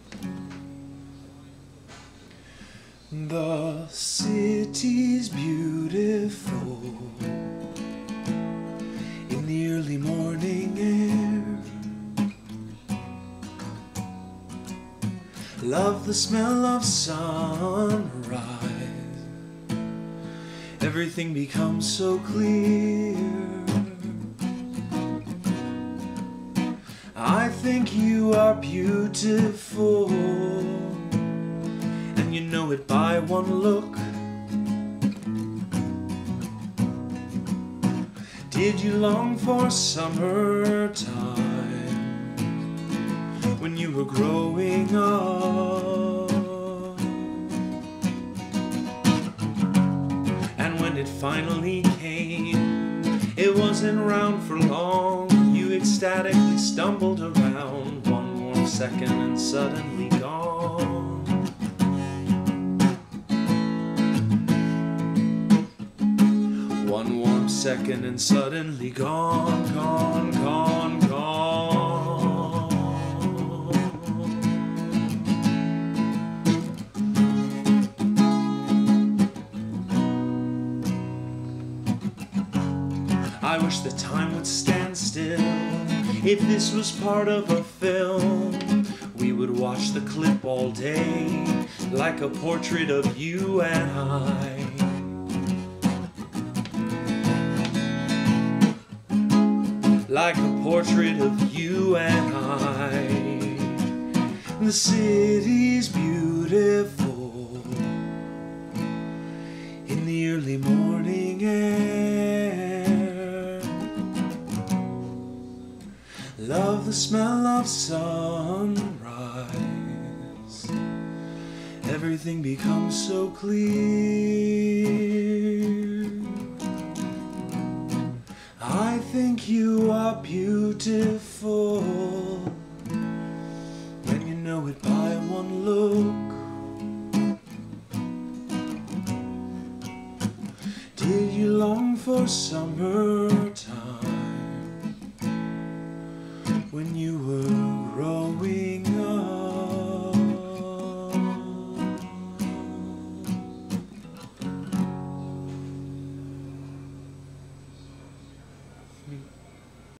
The city's beautiful in the early morning air. Love the smell of sunrise. Everything becomes so clear. I think you are beautiful, and you know it by one look. Did you long for summertime when you were growing up? And when it finally came, it wasn't round for long. You ecstatically stumbled around, one warm second and suddenly gone. One warm second and suddenly gone, gone, gone, gone. I wish the time would stand still. If this was part of a film, we would watch the clip all day, like a portrait of you and I. Like a portrait of you and I. The city's beautiful in the early morning air. Love the smell of sunrise. Everything becomes so clear. I think you are beautiful when you know it by one look. Did you long for summertime when you were